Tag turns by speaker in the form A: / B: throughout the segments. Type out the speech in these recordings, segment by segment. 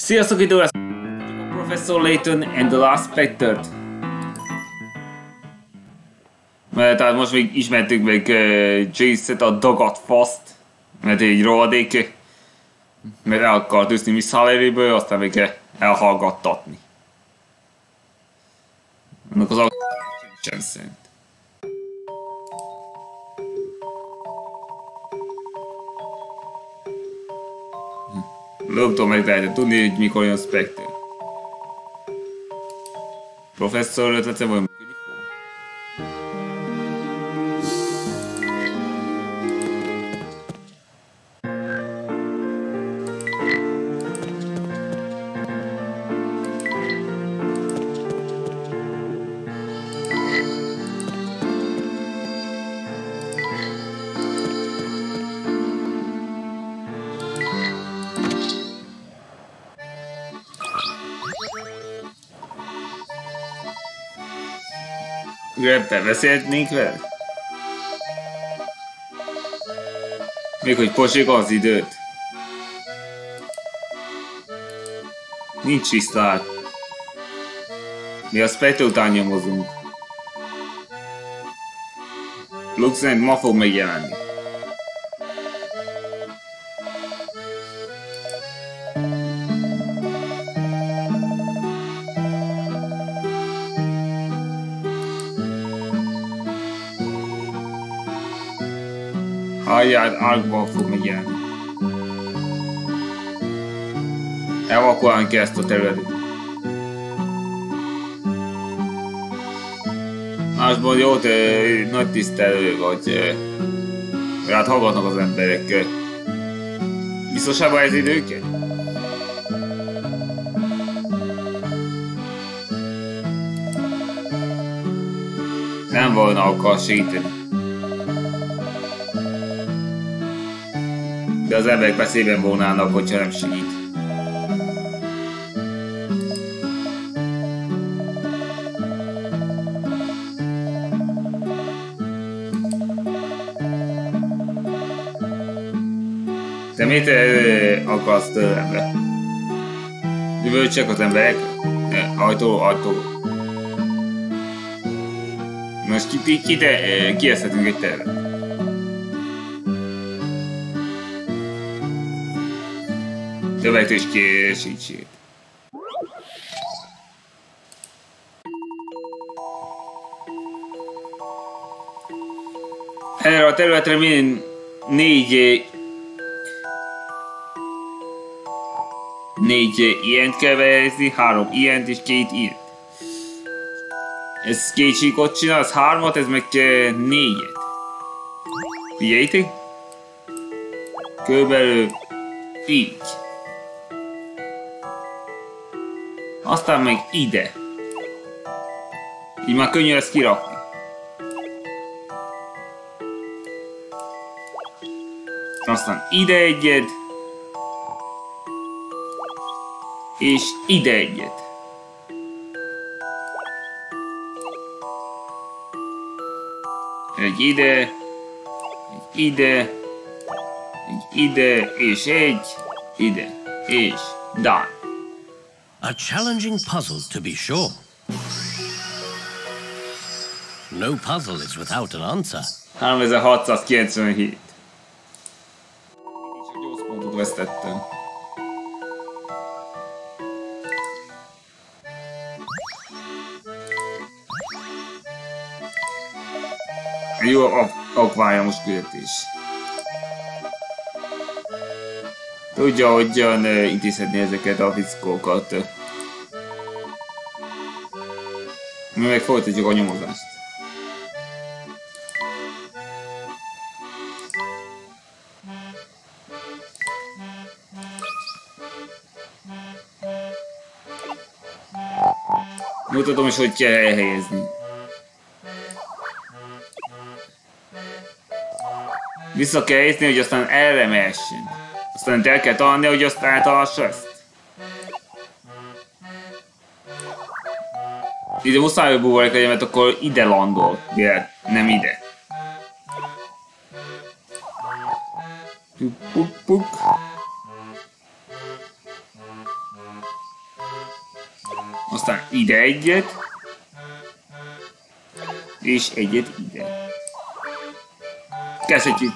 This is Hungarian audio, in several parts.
A: Sziasztok, idő lesz! Professor Layton and the Last Spectre. Tehát most még ismertük meg Jace-et, a dagat faszt, mert egy rohadék, mert el akart üszni Miss Halleryből, aztán még elhallgattatni. Annak az sem szerint. Nem tudom, meg lehetett tudni, hogy mikor jön Spectre. Professzor ötlete vagy működik? Grabben beszélhetnénk vele? Még hogy pocsék az időt. Nincs tisztát. Mi a Spectre után nyomozunk. Lux szerint ma fog megjelenni. Hajját Arkban fog megjelenni. Evakuálni kell ezt a területet. Másban jó, nagy tisztelő vagy. Rád hallgatnak az emberek. Biztosabb ez időket? Nem volna akar segíteni. De az emberek veszélyben volnának, hogyha nem segít. Te mit akarsz tőlembe? Üvöltsek az emberek? Ajtó. Most kieszhetünk egy tervet. Többet készítség. Erre a területre minden négy ilyent kell behelyezni, 3 ilyent és 2 ilyent. Ez 2 csíkot csinálsz, 3-at, ez meg 4-et. Figyeljétek? Körülbelül így. Aztán meg ide. Így már könnyű ezt kirakni. Aztán ide egyet. És ide egyet. Egy ide. Egy ide. Egy ide. És egy ide. És done.
B: A challenging puzzle, to be sure. No puzzle is without an answer.
A: 3697. Csak 8 pontot vesztettem. Jó akváriumos küldetés. Tudja, hogyan intézhetni ezeket a fickókat. Mi meg folytatjuk a nyomozást. Mutatom is, hogy kell elhelyezni. Vissza kell helyezni, hogy aztán erre mehessen. Aztán el kell találni, hogy azt átalassa ezt. Ide muszáj, hogy buborék legyen, mert akkor ide landol. Nem ide. Puk. Aztán ide egyet. És egyet ide. Kezdhetjük.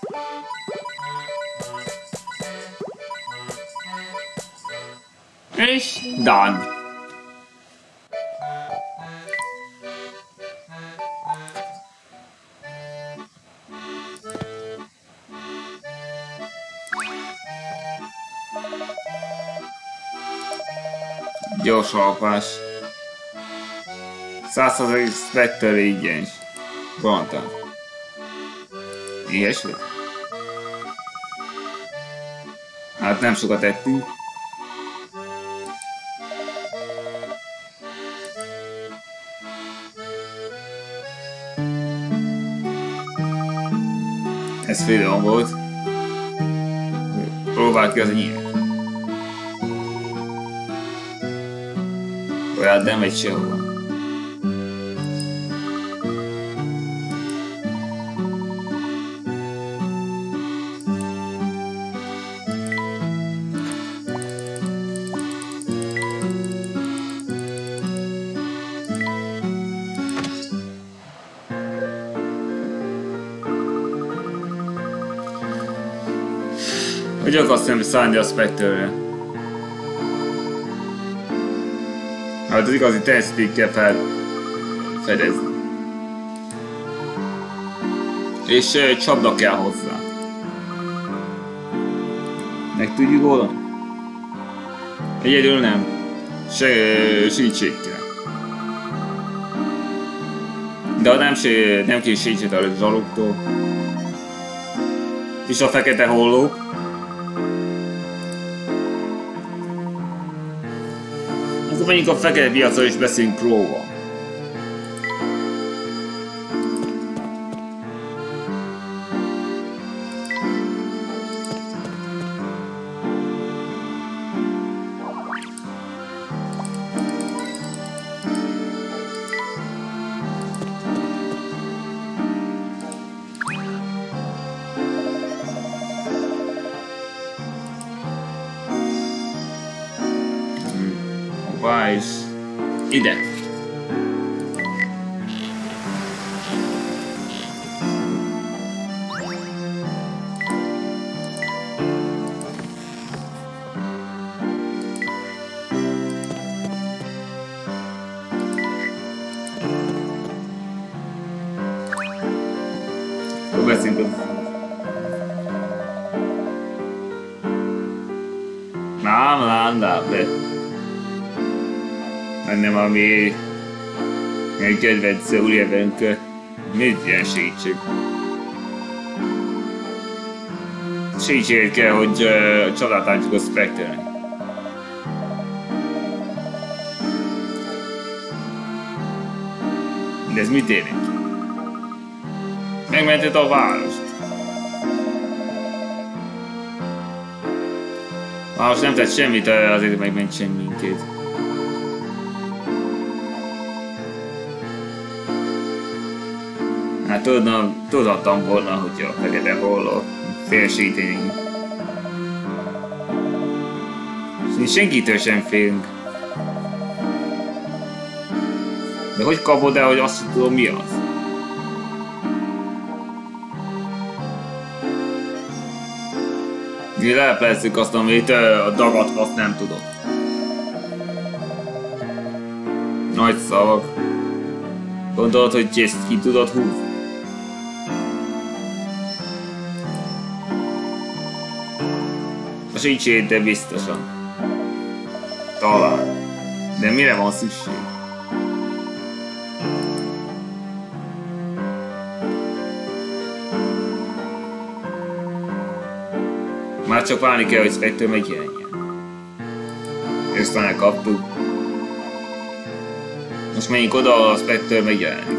A: És done. Gyors alapás. 100% Spectre ingyenes. Gondoltam. Ilyesmi? Hát nem sokat ettünk. Ez félően volt. Próbáld ki az enyémet. Olyan nem megy sehova. Hogy akarsz nem szállni a Spectre-re? Hát az igazi teljesítményt kell felfedezni. És csapda kell hozzá. Meg tudjuk oldani? Egyedül nem. Segítség kell. De ha nem kér segítség a zsalogtól. És a fekete hollók. Akkor menjünk a fekete piacra és beszélünk Crow-val. Ide. Beszélünk az... Nem, de... Nem, ami egy kedvenc újjelvenünk, mit ilyen segítség? Segítséget kell, hogy csodát állítjuk a Spectre-nek. De ez mit érnek? Megmented a várost. Most nem tett semmit, azért megmentsen minket. Hát tudhattam volna, hogy a fekete holló félsíteni. És senkitől sem félünk. De hogy kapod el, hogy azt tudom mi az? Mi leleplezzük azt, amit a dagadva azt nem tudod. Nagy szavak. Gondolod, hogy ezt ki tudod húzni? A segítség, de biztosan. Talán. De mire van szükség? Már csak várni kell, hogy Spectre megjelenjen. Ezt már kaptuk. Most menjünk oda, ahol a Spectre megjelenik.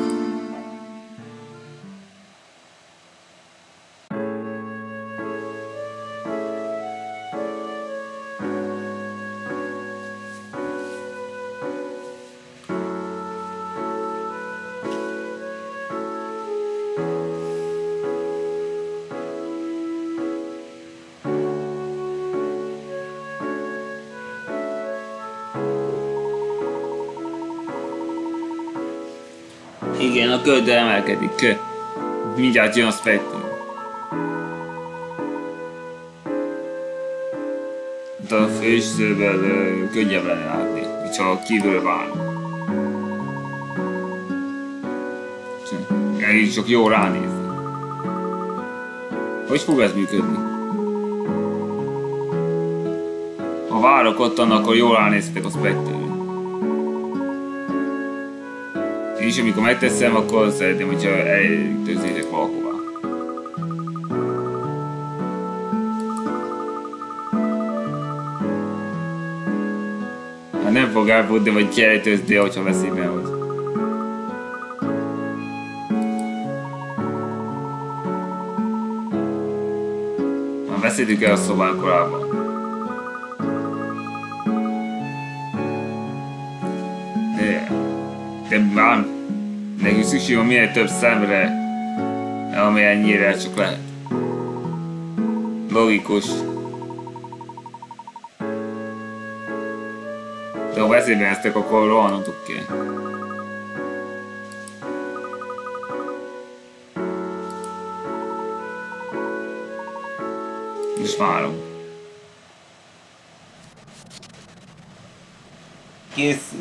A: Igen, a köldő emelkedik. Mindjárt jön a Spectre. A főzőből könnyebb lenne látni, hogyha kívülről várunk. Így csak jó ránézni. Hogy fog ez működni? Ha várok ottan, akkor jól ránéztek a Spectre-re. És amikor megteszem, akkor szeretném, hogyha eltőzzétek valahová. Hát nem fog elfutni, vagy kiejtőzni, hogyha veszélyben vagy. Már beszéltük el a szobán korábban. De már nekünk szükség van minél több szemre, amennyire csak lehet. Logikus. De ha veszélyben eztek, akkor rohanatok kell. És várom. Készül.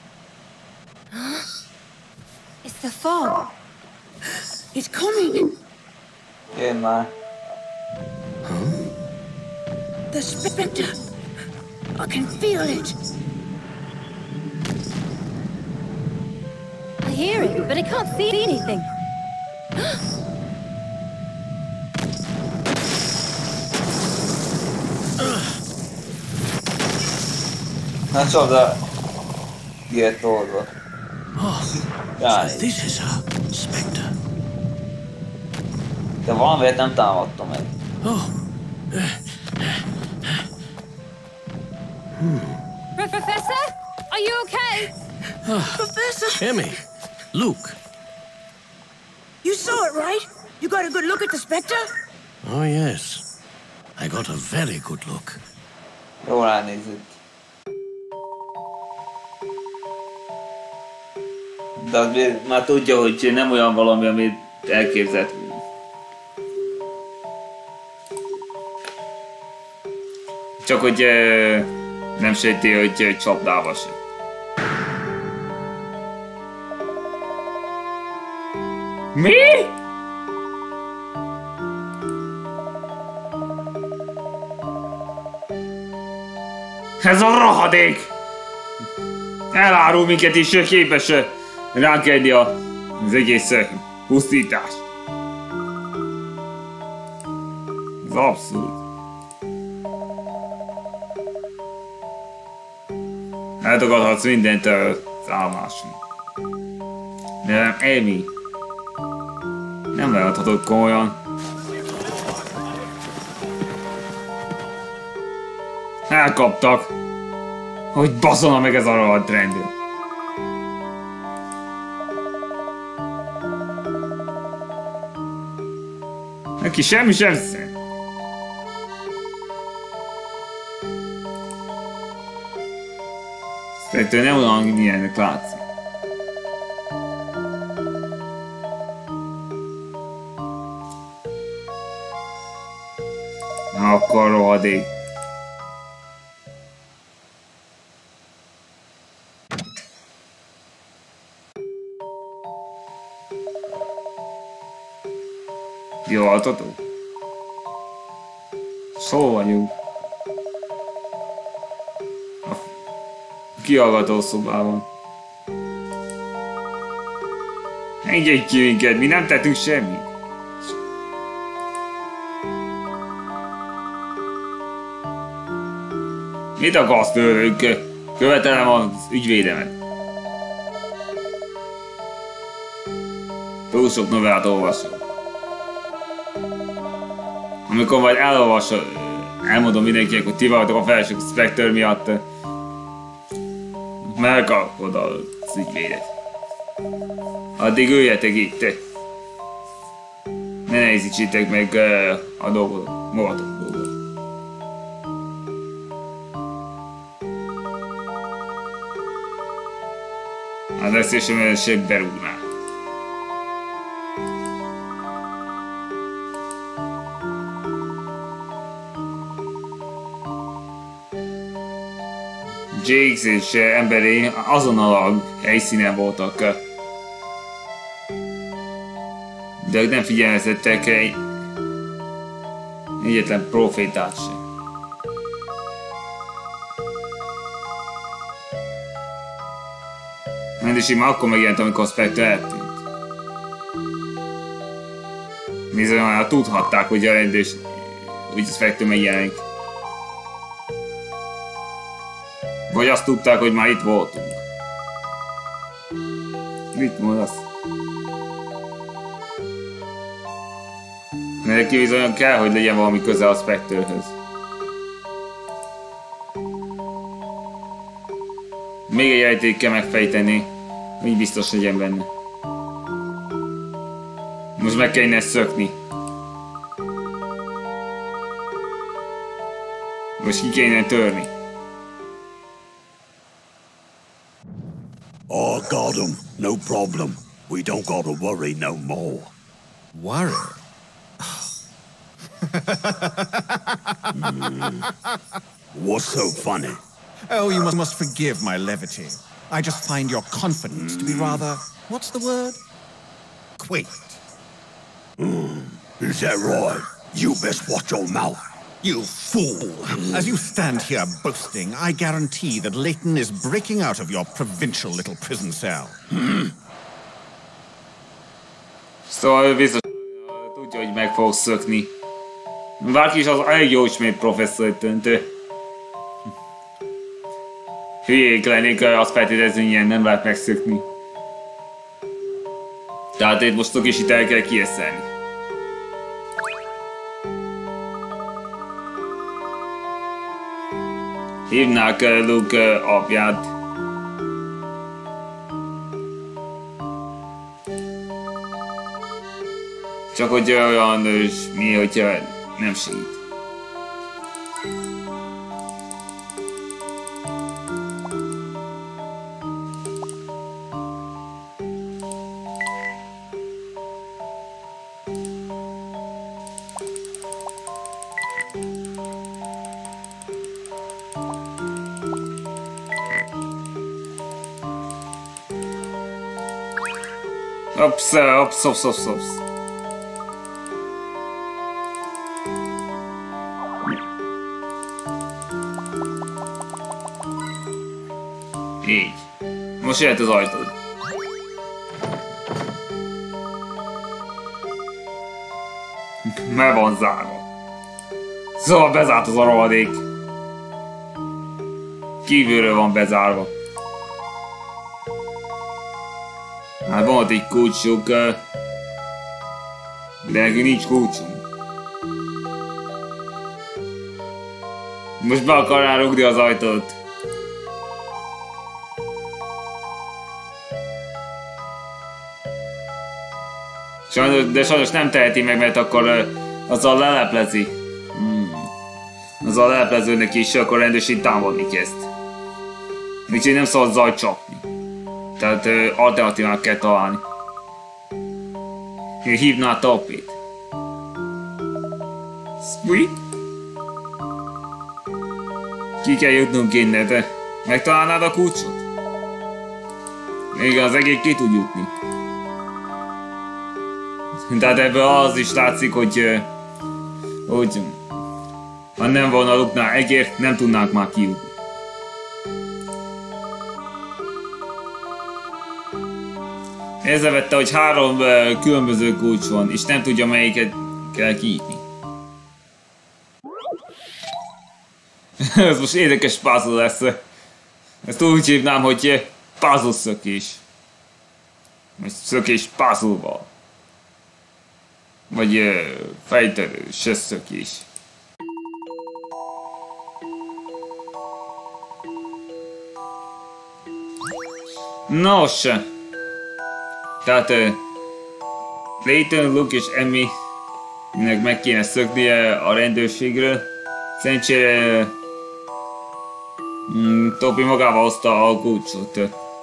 C: It's the fog. It's coming.
A: Jön már.
C: The Spectre. I can feel it. I hear it, but I can't see anything.
A: Na csoda. Ilyet oldva.
B: So this is a Spectre.
A: De valamiért nem támadtam meg.
B: Oh.
C: Professor, are you okay? Professor!
B: Emmy, Luke.
C: You saw it, right? You got a good look at the Spectre?
B: Oh, yes. I got a very good look.
A: Jól ránézett. De azért már tudja, hogy nem olyan valami, amit elképzelt. Csak hogy nem sejti, hogy csapdába se. Mi? Ez a rohadék! Elárul minket is képes rákelni az egész pusztítás. Ez abszurd. Eltagadhatsz mindent az állomáson. De nem, Amy. Nem lehethatod komolyan. Elkaptak. Hogy baszona meg ez a rohadt rendőr. Neki semmi sem szent. Szerintem nem olyan ilyennek látszik. Na akkor rohadék. Jó altató? Szó vagyunk. A kihallgató szobában. Engedj ki minket, mi nem tettünk semmit. Mit akarsz tőlünk? Követelem az ügyvédemet. Túl sok novellát olvasok. Amikor majd elmondom mindenkinek, hogy ti vagytok a felső Spectre miatt, megkapod az ügyvédet. Addig üljetek itt. Ne nehézítsétek meg a dolgot, magatok dolgot. Az eszésem elsőbb berúgnál. Jakes és emberi azonnal a helyszínen voltak. De ők nem figyelmeztettek egyetlen profétát sem. Rendesen már akkor megjelent, amikor a Spectre eltűnt. Bizonyan tudhatták, hogy a rendőrs, hogy a Spectre megjelenik. Vagy azt tudták, hogy már itt voltunk. Mit mondasz? Neki bizonyan kell, hogy legyen valami köze a Spectre-höz. Még egy rejtélyt kell megfejteni, hogy biztos legyen benne. Most meg kell innen szökni. Most ki kell innen törni.
D: Oh, got 'em. No problem. We don't gotta worry no more.
E: Worry?
D: What's so funny?
E: Oh, you must forgive my levity. I just find your confidence to be rather, what's the word? Quaint.
D: Is that right? You best watch your mouth.
E: You fool! As you stand here boasting, I guarantee that Leighton is breaking out of your provincial little prison cell.
A: Szóval ő biztos tudja, hogy meg fog szökni. Bárki is az elég jó ismét professzor döntő. Hülyék lennék, azt feltételezni, hogy ilyen nem lehet megszökni. Tehát itt most is itt el kell kieszelni. Hívnák Luke apját. Csak hogy olyan mi, hogyha nem segít. Ops. Így. Most jöhet az ajtód. Meg van zárva. Szóval bezárt az a rohadék. Kívülről van bezárva. Hát van ott egy kulcsuk, de nekünk nincs kulcsunk. Most be akarná rúgni az ajtót. Sajnos nem teheti meg, mert akkor azzal leleplezi. Azzal lelepleződnek is, akkor rendesen támadni kezd. Úgyhogy nem szabad zajt csapni. Tehát alternatívát kell találni. Hívná a Topit. Sweet. Ki kell jutnunk innen, de megtalálnád a kulcsot? Igen, az egész ki tud jutni. Tehát ebből az is látszik, hogy ha nem volna a Luke-nál egér, nem tudnánk már kijutni. Észrevette, hogy 3 különböző kulcs van, és nem tudja, melyiket kell kinyitni. Ez most érdekes puzzle lesz. Ezt úgy hívnám, hogy puzzle szökés. Vagy szökés puzzle-val. Vagy fejtelős szökés. Nos, tehát Leighton, Luke és Emmy-nek meg kéne szöknie a rendőrségről. Szerencsére Topi magával hozta a kulcsot.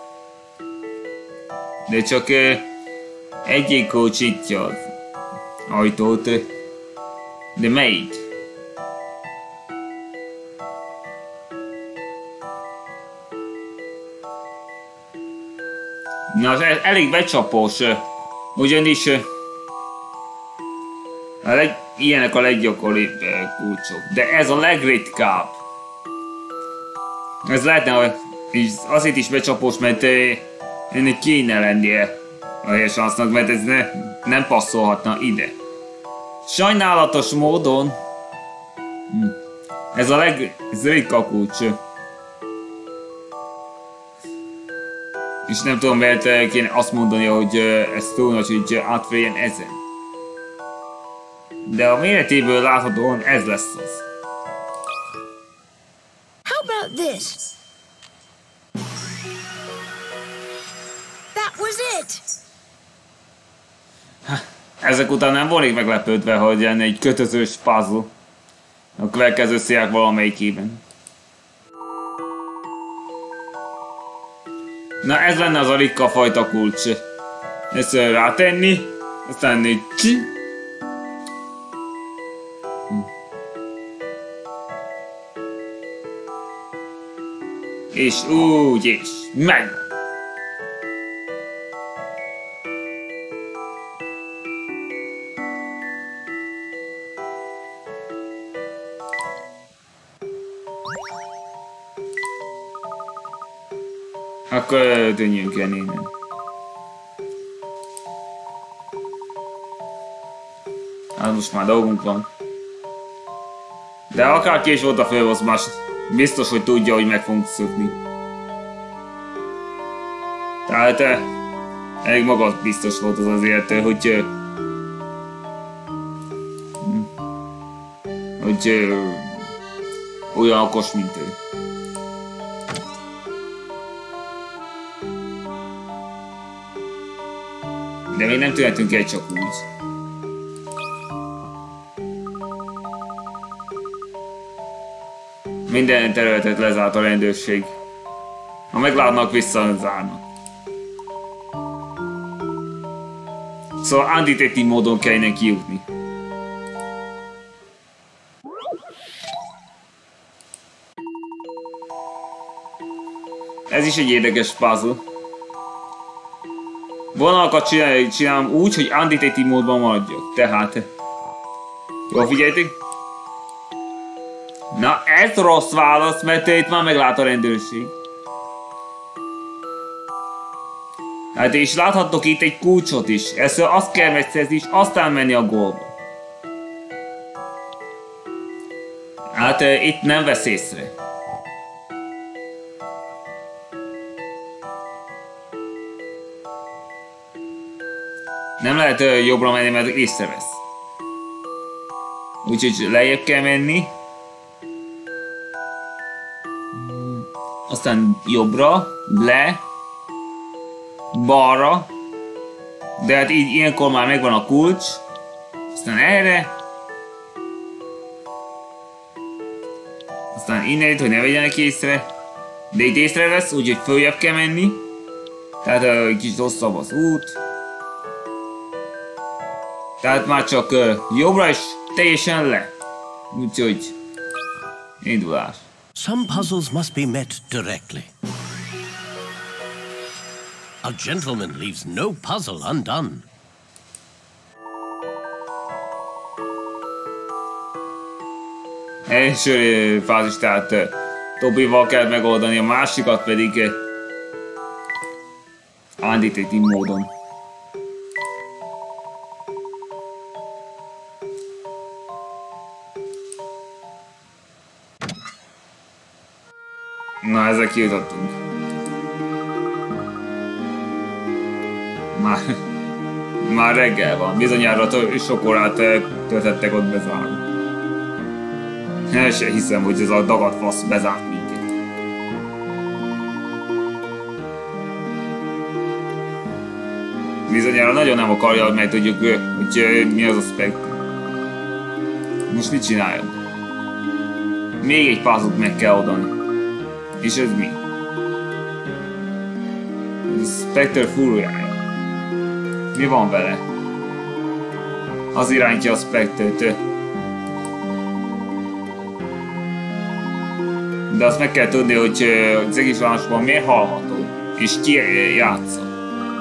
A: De csak egyik kulcs nyitja az ajtót. De melyik? Na, az elég becsapós, ugyanis ilyenek a leggyakoribb kulcsok, de ez a legritkább. Ez lehetne, hogy azért is becsapós, mert ennek kéne lennie a helysansznak, mert ez nem passzolhatna ide. Sajnálatos módon ez ritka kulcs. És nem tudom, mert kéne azt mondani, hogy ez túl nagy, hogy átférjen ezen. De a méretéből láthatóan ez lesz az.
C: How about this? That was it!
A: Ezek után nem volnék meglepődve, hogy lenne egy kötözős puzzle a következő széják valamelyikében. Na, ez lenne az a ritka fajta kulcs. Ezt rátenni, aztán egy csi. És úgy is meg. Akkor tűnjünk el innen. Hát most már dolgunk van. De akárki is volt a főhoz, más biztos, hogy tudja, hogy meg fogunk szökni. Tehát elég maga biztos volt az azért, hogy olyan okos, mint ő. De még nem tűnhetünk el csak úgy. Minden területet lezárt a rendőrség. Ha meglátnak, visszazárnak. Szóval undetected módon kell innen kijutni. Ez is egy érdekes puzzle. Vonalakat csinálom úgy, hogy undetected módban maradjak. Tehát... Jól figyeljetek? Na, ez rossz válasz, mert itt már meglát a rendőrség. Hát és láthattok itt egy kulcsot is. Ezt azt kell megszerzni, és aztán menni a gólba. Hát itt nem vesz észre. Nem lehet jobbra menni, mert észrevesz. Úgyhogy lejjebb kell menni. Aztán jobbra, le, balra. De hát így ilyenkor már megvan a kulcs. Aztán erre. Aztán innen, hogy ne vegyenek észre. De itt észrevesz, úgyhogy följebb kell menni. Tehát egy kicsit hosszabb az út. Tehát már csak jobbra és teljesen le. Úgyhogy indulás.
B: Some puzzles must be met directly. A gentleman leaves no puzzle undone.
A: Első fázis, tehát Tobival kell megoldani, a másikat pedig undetected módon. Na, ezzel kijutottunk. Már reggel van. Bizonyára sok órát töltettek ott bezárva. El sem hiszem, hogy ez a dagadt fasz bezárt minket. Bizonyára nagyon nem akarja, hogy megtudjuk, hogy mi az a Spectre. Most mit csináljunk? Még egy puzzle-t meg kell oldani. És ez mi? Ez Spectre fúrójája. Mi van vele? Az irányítja a Spectre-t. De azt meg kell tudni, hogy az egész városban miért hallható. És ki játsza.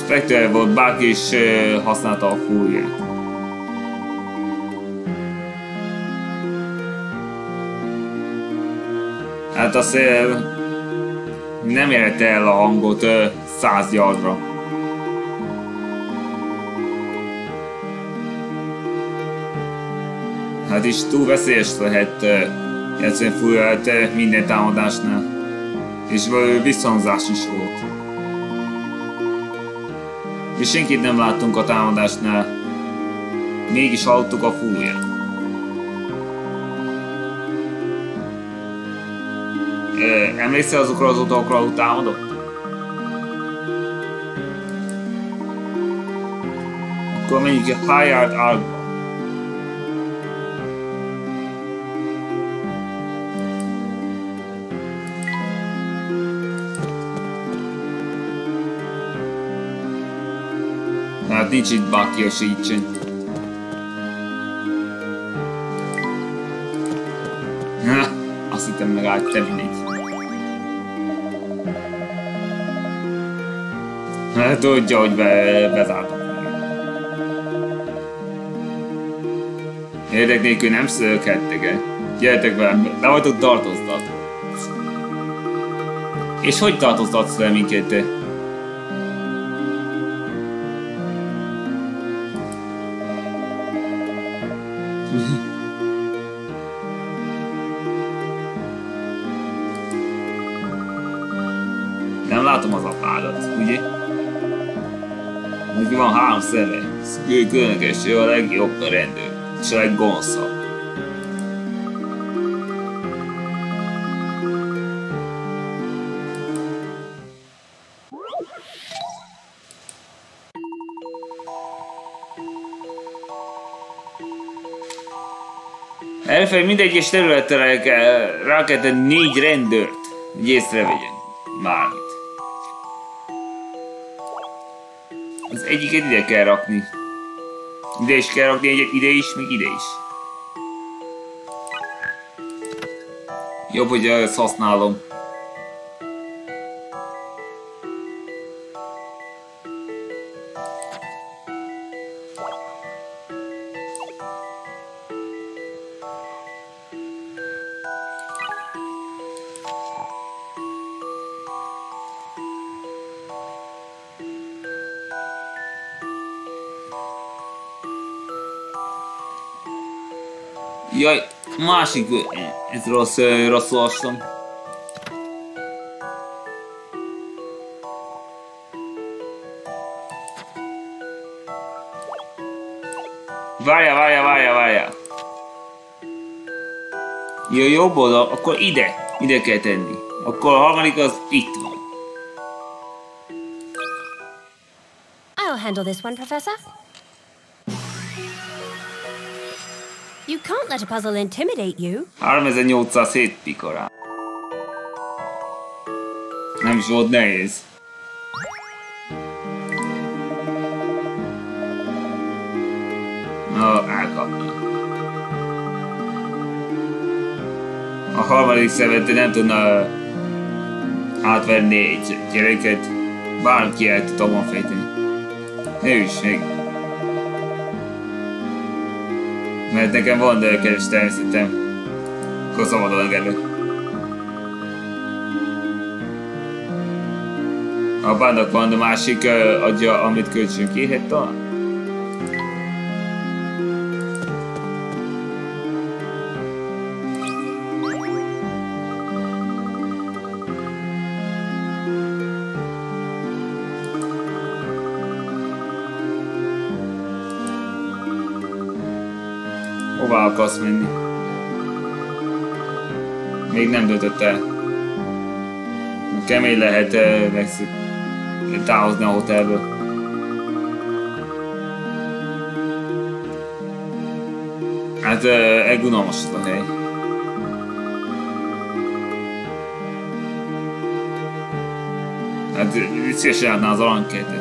A: Spectre volt, bárki is használta a fúriát. Hát a szél nem érte el a hangot 100 yardra. Hát is túl veszélyes lehet játszani fúriát minden támadásnál. És visszhangzás is volt. És senkit nem láttunk a támadásnál. Mégis hallottuk a fúriát. Emlékszel azokra az utakra, ahol támadott? Akkor menjünk a Highyard Arkba. Hát nincs itt bárki, a segítsen. Azt hittem meg áttevinnék. Hát tudja, hogy bezártak. Érdek nélkül nem szökhettek el. Gyertek velem, be vagytok tartoztat. És hogy tartoztatsz le minket te? Nem látom az apádat, ugye? Neki van 3 szeme. Ő különleges, ő a legjobb a rendőr. És a leggonoszabb. Elfelé mindegy egyes területre rá kell tenni 4 rendőrt, hogy észrevegyen bármit. Az egyiket ide kell rakni. Ide is kell rakni egyet, ide is, még ide is. Jobb, hogy ezt használom. Jaj, másik, ez rossz olvastam. Várjál. Jó, jobb oldal, akkor ide kell tenni. Akkor a harmadik az itt van.
F: I'll handle this one, Professor. You can't let a puzzle intimidate you.
A: 3807 pikorá. Nem is volt nehéz. Na, elkapta. A harmadik szemet nem tudna átvenni egy gyereket. Bárki el tudta volna fejteni. Ne üss még. Mert nekem van kedves természetem. Akkor szabadon engedlek. A apának van a másik adja, amit kölcsön kérhet talán? Hová akarsz menni? Még nem döntött el. Kemény lehet távozni a hotelből. Hát unalmas az a hely. Hát szívesen látná az aranykertet.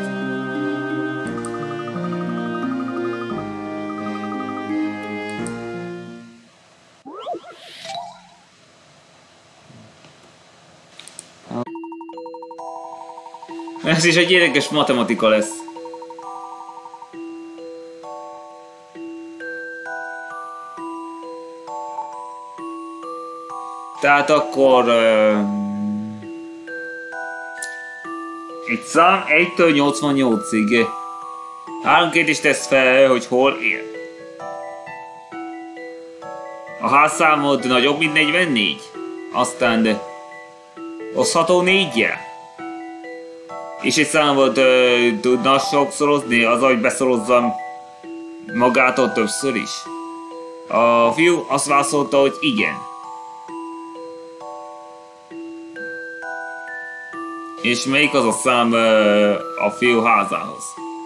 A: Ez is egy érdekes matematika lesz. Tehát akkor... egy szám 1-től 88-ig. 3 kérdést tesz fel, hogy hol él. A házszámod nagyobb, mint 44. Aztán osztható 4-jel. És egy számot tudna sokszorozni, az, hogy beszorozzam magától többször is. A fiú azt válaszolta, hogy igen. És melyik az a szám a fiú házához?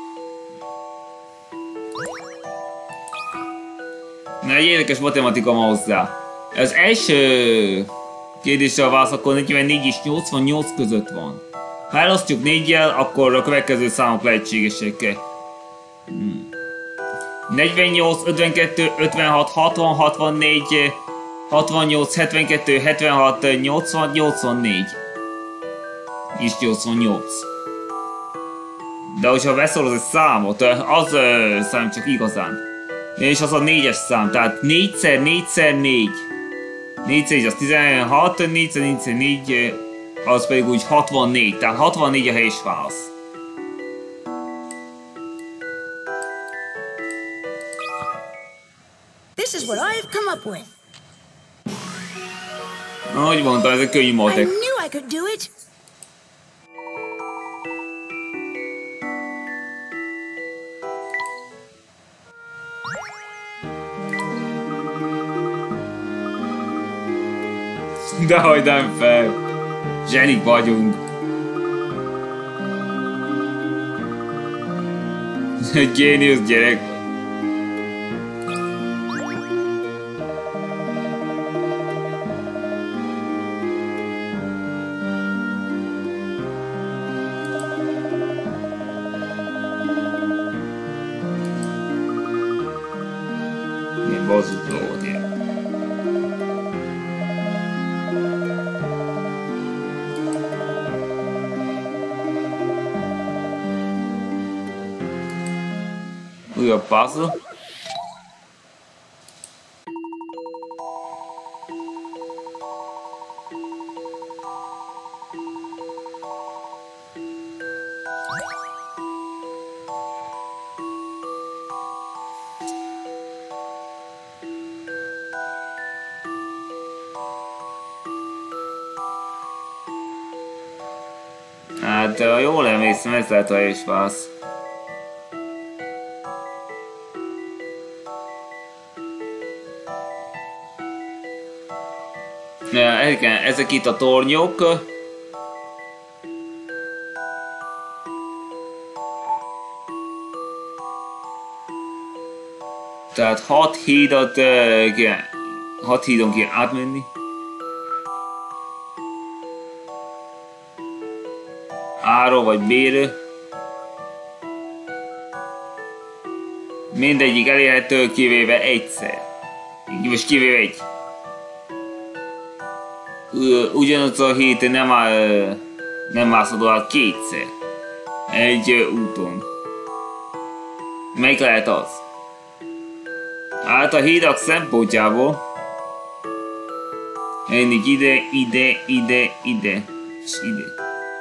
A: Na, egy érdekes matematika ma hozzá. Az első kérdésre a válasz akkor 44 és 88 között van. Ha elosztjuk 4-jel, akkor a következő számok lehetségesek. 48, 52, 56, 60, 64, 68, 72, 76, 80, 84. És 88. De hogyha beszoroz egy számot, az szám csak igazán. És az a 4-es szám, tehát 4x4x4. 4x4 az 16, 4x4x4 az pedig úgy 64, tehát 64 a helyes válasz.
C: This is what I've come up with.
A: Ahogy mondtam, ez egy könnyű
C: I
A: matek.
C: knew I could do it.
A: Dehogy nem fel. Zsenik vagyunk. Géniusz gyerek. Én bozzuk lódja. Újabb puzzle. Hát, ha jól emlékszem, ez lehet a helyes válasz. Ezek itt a tornyok. Tehát 6 hídat, 6 hídon kell átmenni. A-ról vagy B-ről. Mindegyik elérhető, kivéve egyszer. Most kivéve egy. Ugyanaz a hét nem mászható át kétszer. Egy úton. Melyik lehet az? Hát a hídak szempontjából ennek ide, ide, ide, ide és ide.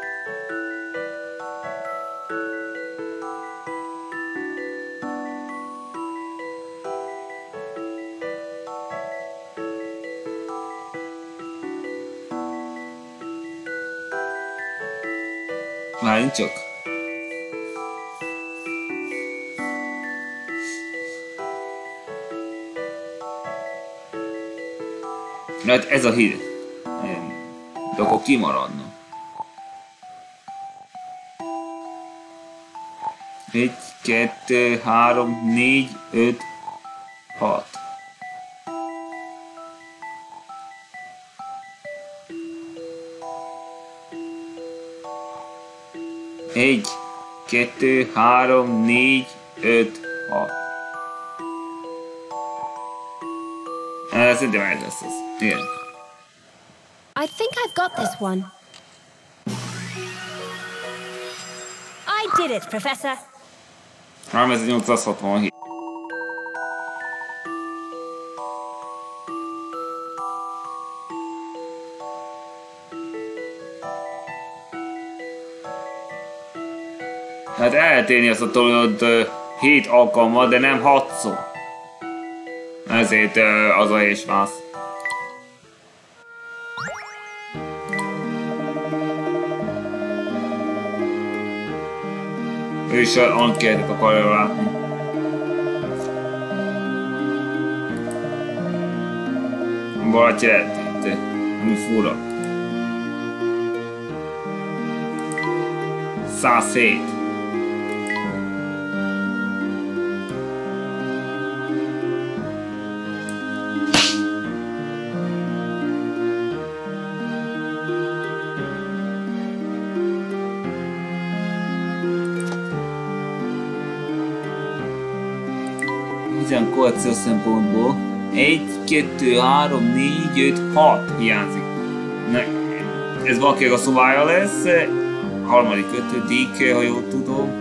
A: Várjunk csak. Hát ez a hír. De akkor kimaradna. 1, 2, 3, 4, 5, 6. Egy, 2, 3, 4, 5, 6. Szerintem ez lesz az. Igen.
F: I think I've got this one. did it, Professor.
A: 3867. Hát el lehet érni azt a tornyot 7 alkalommal, de nem 6-szor. Ezért az a helyes válasz. Ő is ankétet akarja látni. Valahogy lehet itt, ami fura. 107. Ugyan korrekciós szempontból 1, 2, 3, 4, 5, 6 hiányzik. Na, ez valakinek a szobája lesz. Harmadik, ötödik, ha jól tudom.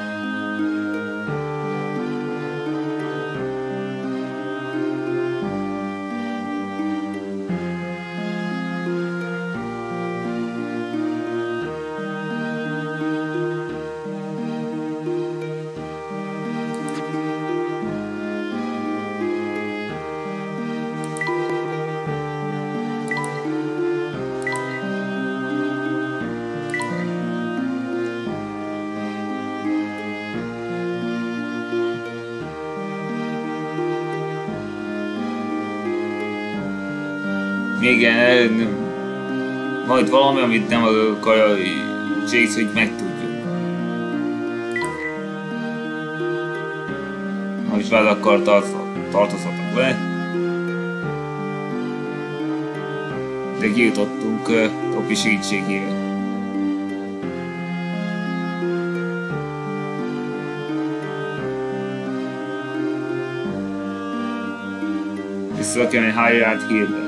A: Igen, majd valami, amit nem akarja Jace, hogy megtudjuk. Most vele akar tartozhatok le. De kijutottunk Topi segítségével. Vissza kell egy Hyrule hírbe.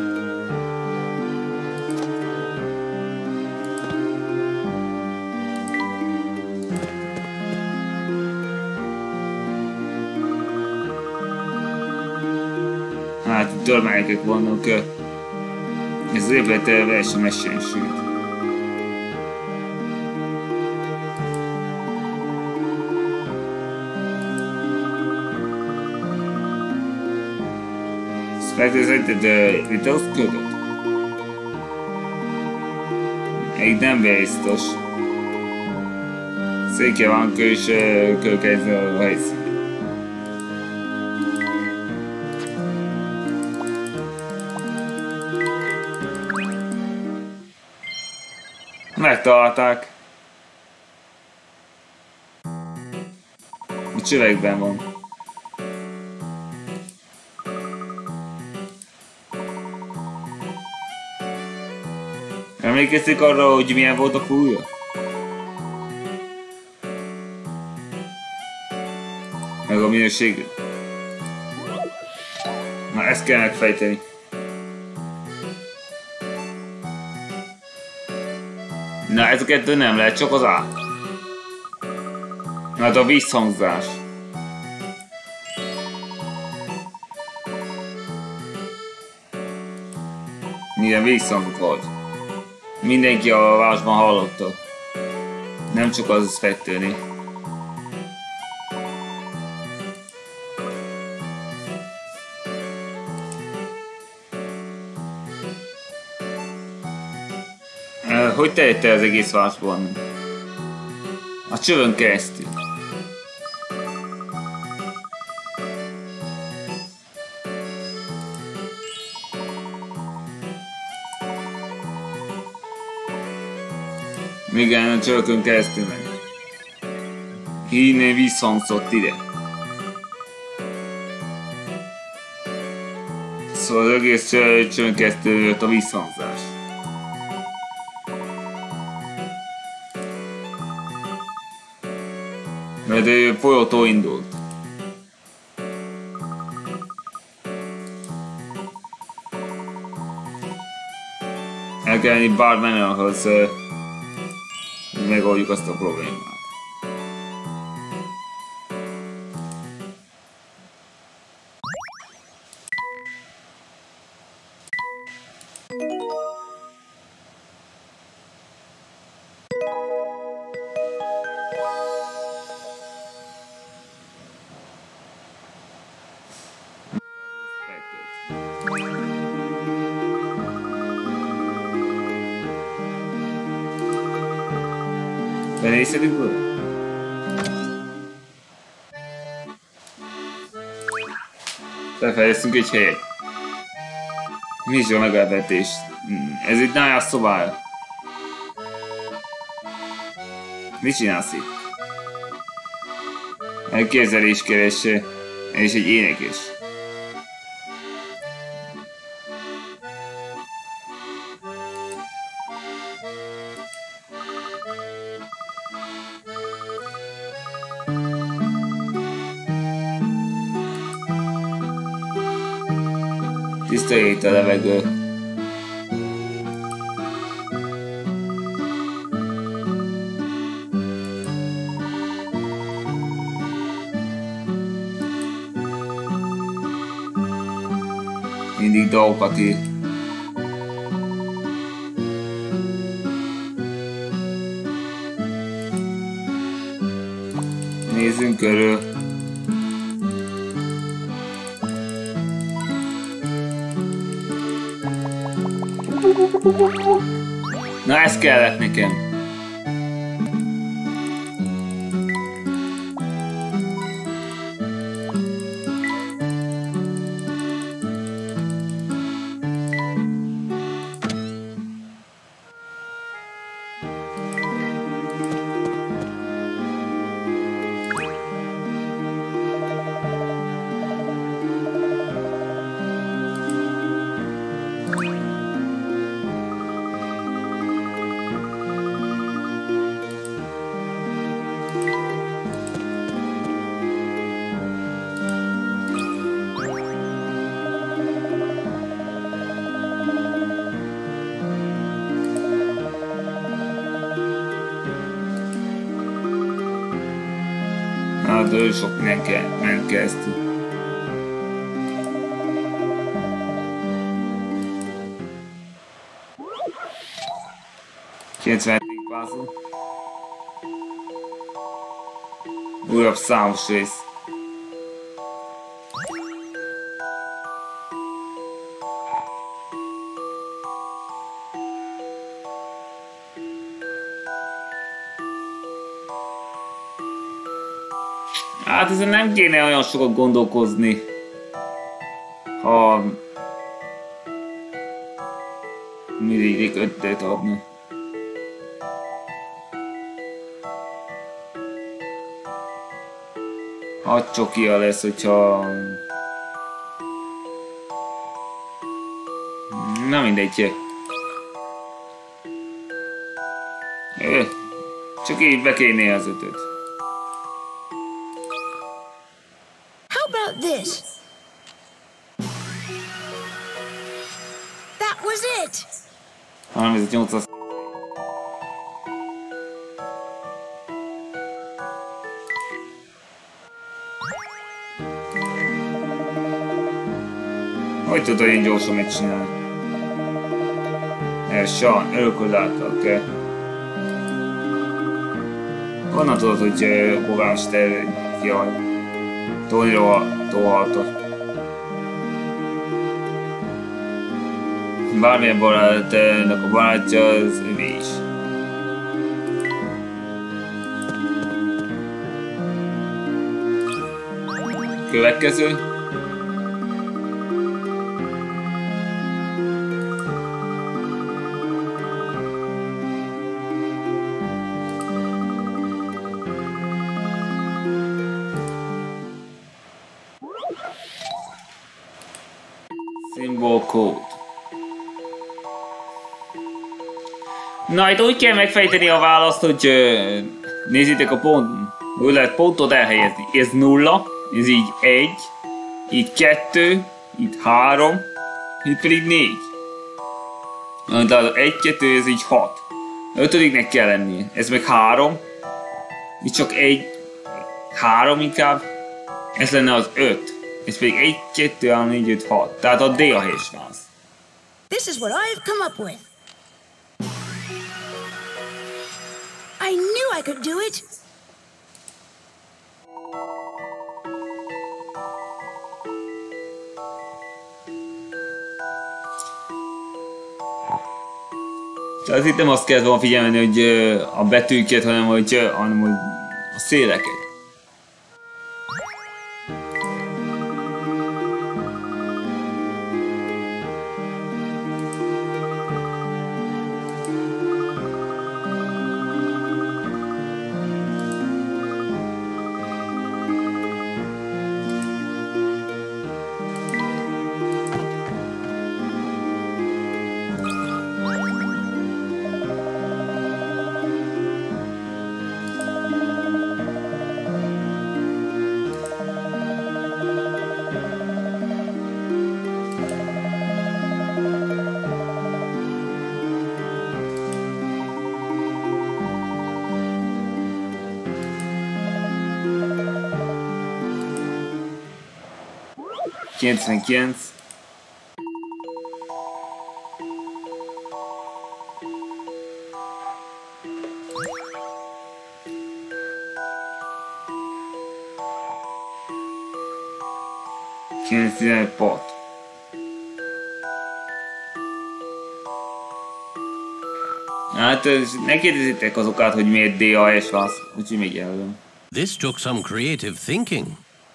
A: Hát törmányok vannak, ez az épület versenymesen sült. Spectre szerinted Ritos ködött? Még nem biztos. Széke van és következő a helyszín. Megtalálták. A csövekben van. Emlékeztek arra, hogy milyen volt a fúja? Meg a minőség. Na, ezt kell megfejteni. Na, ez a kettő nem lehet, csak az A. Hát a visszhangzás. Milyen visszhangot vagy. Mindenki a városban hallotta. Nem csak az Spectre-nél. Hogy tehette az egész városban? A csövön keresztül. Igen, a csövön keresztül meg. Innen visszhangzott ide. Szóval az egész csövön keresztül jött a visszhangzás. Mert ő folyótól indult. El kell lenni bármenőhöz, hogy megoldjuk azt a problémát. Felészelünk oda? Felfejeztünk egy helyet. Mi is a meglepetés? Ez itt Nája szobája. Mit csinálsz itt? Elképzeléskereső és egy énekes. Tiszteljét a levegő. Mindig dolgokat ír. Nézzünk körül. Na, ez kellett nekem. Hát sok minden ment keresztül. puzzle. Újabb számos rész. Hát ezen nem kéne olyan sokat gondolkozni, ha mindig ötlet adni. Hát csokia lesz, hogyha... Na mindegy. Csak így bekéne az ötöt.
C: How about this? That was it!
A: 3800. Hogy tudod én gyorsan megcsinálni? Sean, örököláltal kell. Honnan tudod, hogy Bogás te jaj? Tolhalta. Bármilyen barátnak a barátja, az övé is. Következő. Symbol code. Na, itt úgy kell megfejteni a választ, hogy nézzétek a pont, úgy lehet pontot elhelyezni. Ez 0, ez így 1, itt 2, itt 3, itt pedig 4. Tehát 1, 2, ez így 6. 5-nek kell lennie, ez meg 3. Itt csak 1, 3 inkább. Ez lenne az 5. Ez pedig 1, 2, 3, 4, 5, 6. Tehát a D a helyes válasz.
C: This is what I've come up with. I knew I could do it.
A: Tehát itt nem azt kellett volna figyelni, hogy a betűket, hanem hogy a széleket. ...99... ...916. Hát ne kérdezzétek azokat, hogy miért DAS van, úgyhogy még jelölöm.
B: This took some creative thinking.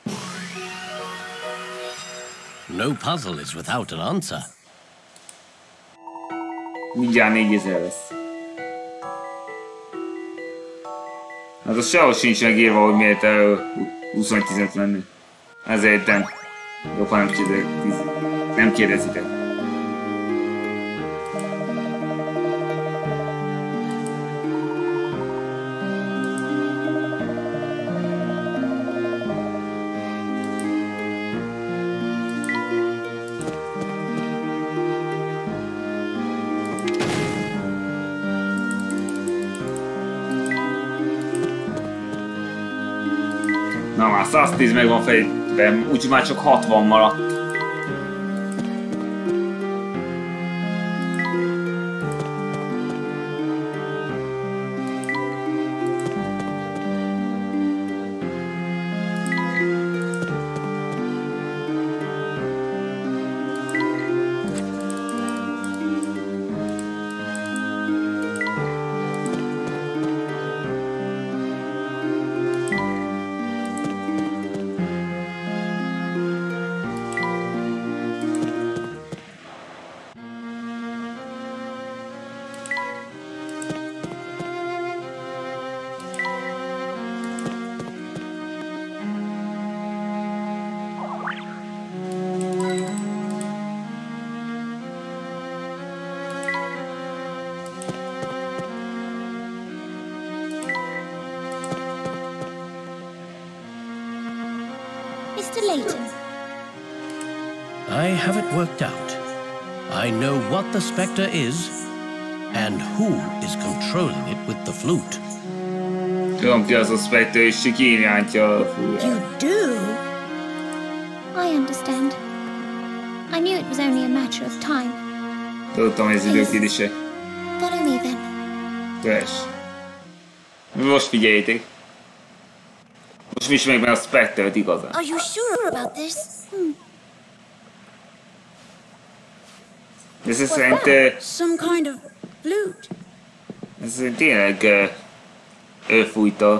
B: No puzzle is without an answer.
A: Mindjárt 4000 lesz. Hát az sehol sincs megírva, hogy miért 21-15 lenni. Ezért nem. Jobb, ha nem kérdezitek. Na már 110 meg van fejben, úgyhogy már csak 60 maradt.
F: Mr. Layton.
B: I have it worked out. I know what the spectre is, and who is controlling it with the flute.
A: Tudom ki az a spectre, és ki irányítja a fúját.
C: You do?
F: I understand. I knew it was only a matter of time.
A: Tudtam, ez időkérdése.
F: Follow me then.
A: Kövess. Most figyeljétek. Most ismerjük meg a spectre-t igazán.
F: Are you sure about this?
A: Ez szerint...
C: Some kind of flute.
A: Ez tényleg... ő fújta.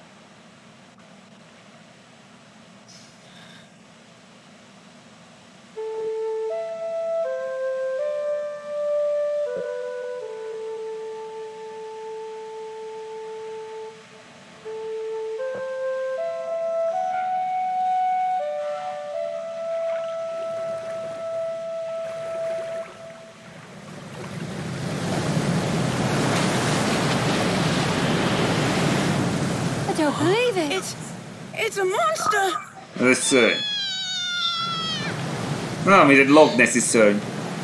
F: I don't believe it.
C: It's a monster.
A: Ez egy szörny. Na, mint egy Loch Nessi szörny.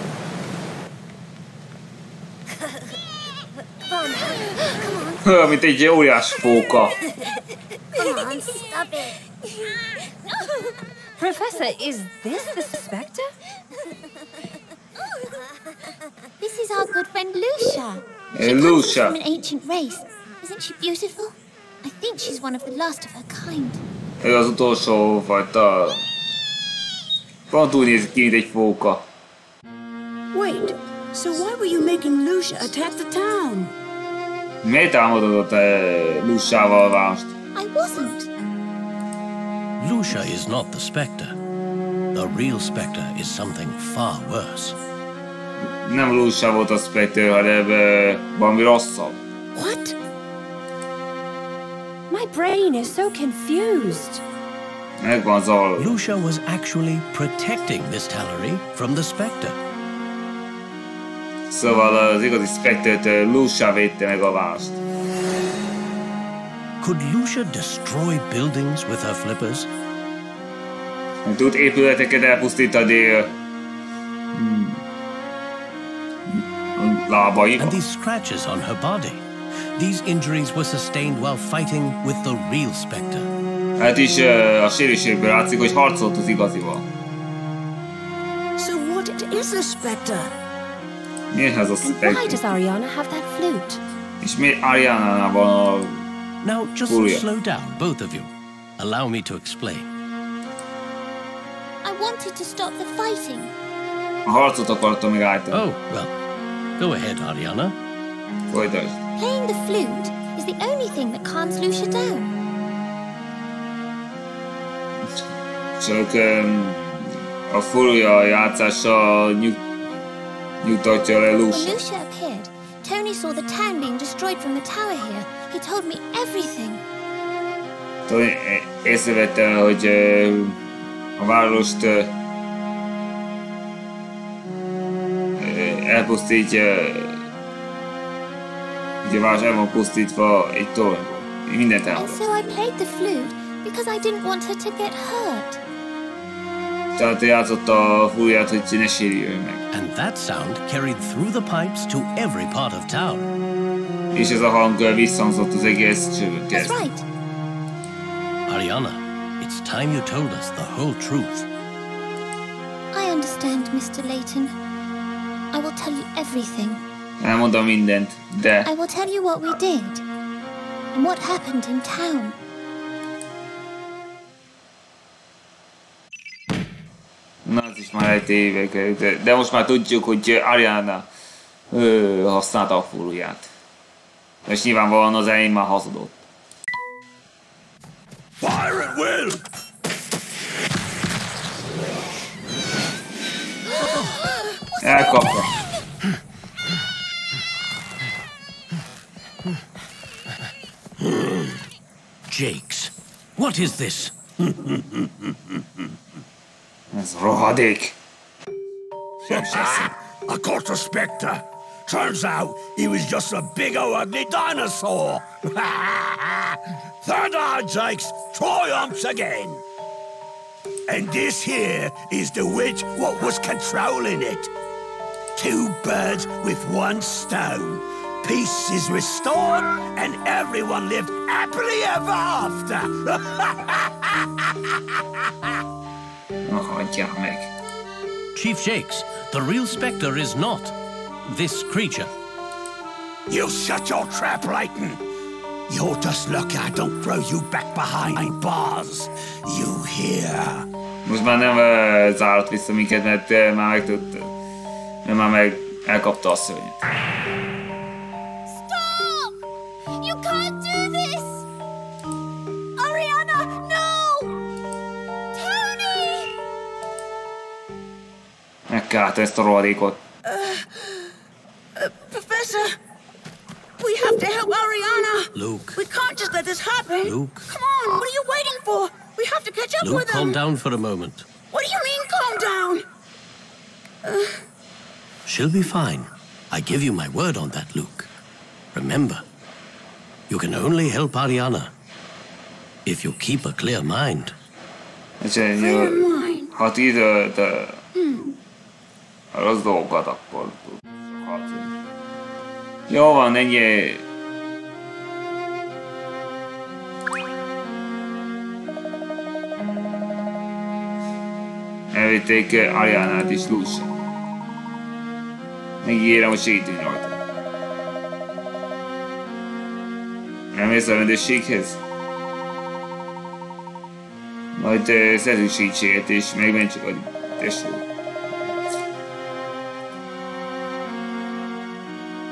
A: Mint egy óriás fóka.
F: Come on, stop it. Professor, is this the spectre? This is our good friend Lucia. She comes from an ancient race. Isn't she beautiful? I think she's one of the last of her kind.
A: Ő az utolsó fajta... Pont úgy néz ki, mint egy fóka.
C: Wait, So why were you making Lucia attack the town?
A: Miért támadott Lucia-val a várost?
F: I wasn't.
B: Lucia is not the Spectre. The real Spectre is something far worse.
A: Nem Lucia volt a Spectre, hanem valami rosszabb.
C: What? My brain is so confused.
A: Meg van zavarva.
B: Lucia was actually protecting Miss Tallery from the Spectre.
A: Szóval az igazi Spectre-t Lucia védte meg a várost.
B: Could Lucia destroy buildings with her flippers?
A: Tud épületeket elpusztítani lábaival.
B: And these scratches on her body. These injuries were sustained while fighting with the real Spectre.
A: Hát is a sérüléséből látszik, hogy harcolt az igazival.
C: So what is a Spectre?
A: Miért ez a
F: And why
A: Spectre?
F: does Ariana have that flute?
A: És miért Ariana-nál van a...
B: Now, just
A: Furia.
B: slow down, both of you. Allow me to explain.
F: I wanted to stop the fighting.
A: A harcot akartam megállítani.
B: Oh, well, go ahead, Ariana.
A: Folytasd.
F: Playing the flute is the only thing that calms Lucia down.
A: Csak a Furia játszása nyugtatja le
F: When
A: Lucia.
F: Lucia appeared, Tony saw the town being destroyed from the tower here. He told me everything.
A: Tony észrevette, hogy a várost elpusztítja, ugye a város el van pusztítva egy toronyból. Mindent
F: And
A: elmondott.
F: so I played the flute because I didn't want her to get hurt.
A: Tehát játszott a Furiát, hogy ne sérüljön meg.
B: And that sound carried through the pipes to every part of town.
A: És ez a hang visszhangzott az egész csőd
F: That's
A: keresztül.
F: right.
B: Ariana, it's time you told us the whole truth.
F: I understand, Mr. Layton. I will tell you everything.
A: Elmondom mindent, de
F: I will tell you what we did and what happened in town.
A: na, az is már egy évek, de most már tudjuk, hogy Ariana használta a Furiát. És nyilvánvalóan az elején már hazudott.
D: Fire at will!
A: Elkapta.
B: Jakes, what is this?
A: Ez rohadék.
D: I caught a Spectre. Turns out he was just a big old ugly dinosaur. Third Eye Jakes triumphs again. And this here is the witch what was controlling it. Two birds with one stone. Peace is restored and everyone lived happily ever after.
A: Na, hagyjál meg.
B: Chief Jakes, the real Spectre is not this creature.
D: You shut your trap, Layton. You're just lucky I don't throw you back behind bars. You hear?
A: Most már nem zárt vissza minket, mert már megtudta. Mert már meg elkapta a szörnyet.
F: Stop! You can't do this! Ariana, no! Tony!
A: Meg kell állítani ezt a rohadékot.
C: Professor, we have to help Ariana.
B: Luke.
C: We can't just let this happen.
B: Luke.
C: Come on, what are you waiting for? We have to catch up
B: Luke,
C: with them.
B: calm down for a moment.
C: What do you mean, calm down?
B: She'll be fine. I give you my word on that, Luke. Remember, you can only help Ariana if you keep a clear mind.
C: Clear mind.
A: Ha időt a rossz dolgokat, akkor tud harcolni. Jó van, ennyi. Elvitték Arianát és Lucia. Megígérem, hogy segítünk rajta. Elmész a rendőrséghez? Majd szerzünk segítséget és megmentjük a testről.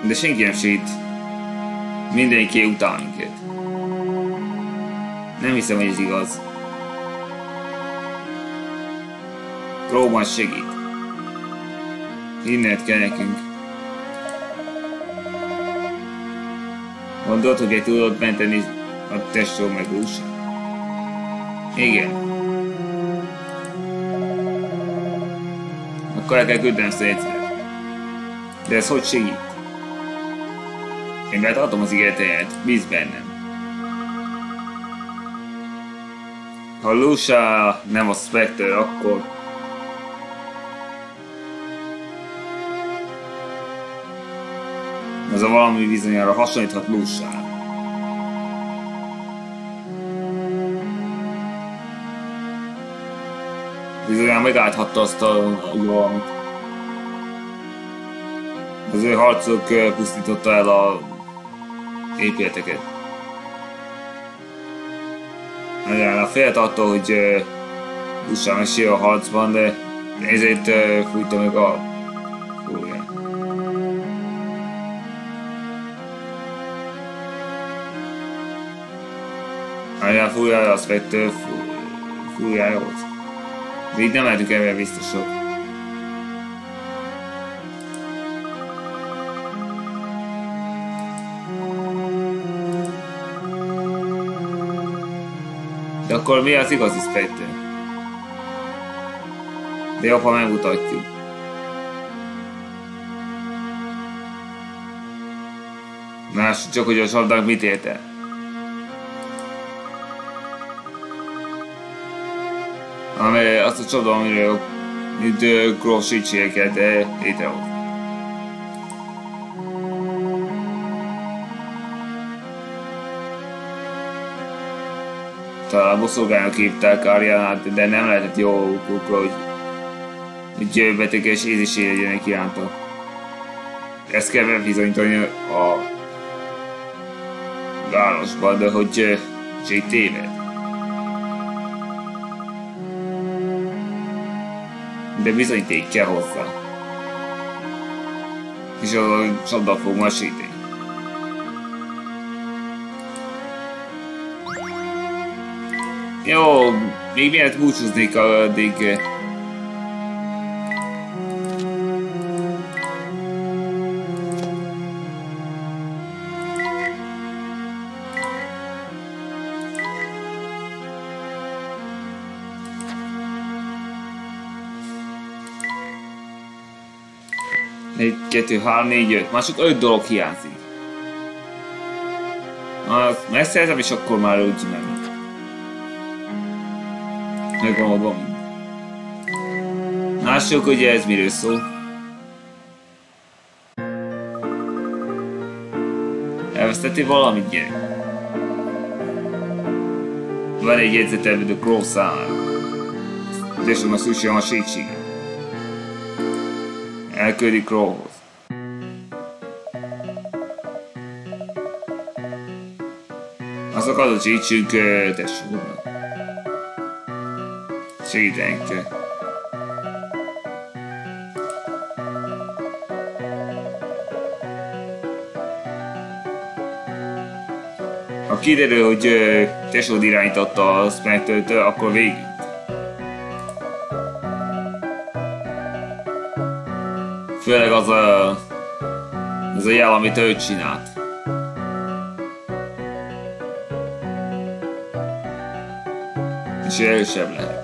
A: De senki nem segít. Mindenki utál minket. Nem hiszem, hogy ez igaz. Róban segít. Innent kell nekünk. Gondolod, hogy egy tudod menteni a testről meg Lucia? Igen. Akkor el kell küldenem ezt a jegyzetet. De ez hogy segít? Én betartom az ígéretemet, bízz bennem. Ha Lucia nem a Spectre, akkor... Ez a valami bizonyára hasonlíthat Lucia-ra. Bizonyára megállíthatta azt a valamit. Az ő harcok pusztította el a épületeket. A félt attól, hogy Lucia mesél a harcban, de ezért fújta meg a fúrját. A fúrjája az Spectre fúrjája volt. De így nem lehetünk ebben biztosok. De akkor mi az igazi Spectre? De jobb, ha megmutatjuk. Lássuk csak, hogy a csapdák mit ért el. Azt a csapda, amiről itt Crow segítségeket létrehoz. Talán boszorkánynak hívták Arianát, de nem lehetett jó okukra, hogy beteges érzésé legyenek iránta. Ezt kell bebizonyítani a városban, de hogy Jake téved. De bizonyíték kell hozzá. És a csapda fog majd segíteni. Jó, még miért búcsúznék addig... Egy, 2, 3, 4, 5. Már csak 5 dolog hiányzik. Megszerzem, és akkor már úgy meg. Megvan oldva mind. Lássuk, hogy ez miről szól. Elvesztettél valamit, gyerek? Van egy jegyzetelved a Crow számára. Testem a szükségem a segítséget. Elküldi Crowhoz. Azok az a segítsünk testvérnek. Segítenek kell. Ha kiderül, hogy tesód irányította a Spectre-t, akkor végig. Főleg az a jel, amit ő csinált. És erősebb lehet.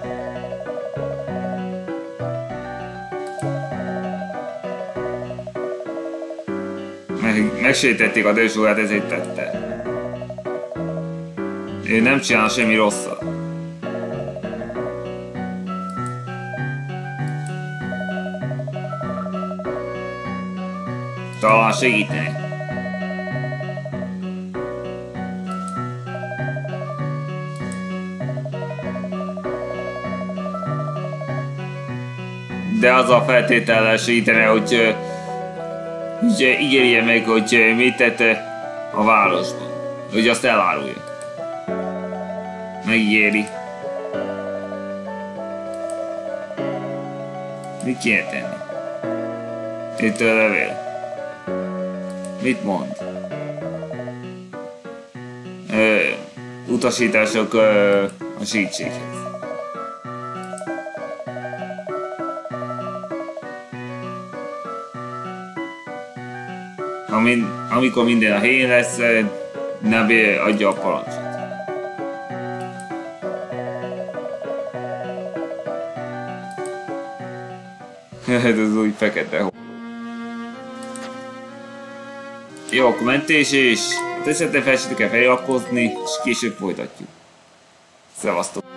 A: Megsértették a dősúgát, ezért tette. Ő nem csinál semmi rosszat. Talán segíteni. De az a feltétellel segítene, hogy ígérje meg, hogy mit tette a városban. Hogy azt elárulja. Megígéri. Mit kéne tenni? Itt a levél. Mit mond? Utasítások a síkséghez. Amikor minden a helyén lesz, Navé adja a parancsot. Ez az új fekete hó. Jó, akkor mentés, és esetleg fel se kell feliratkozni, és később folytatjuk. Szevasztok!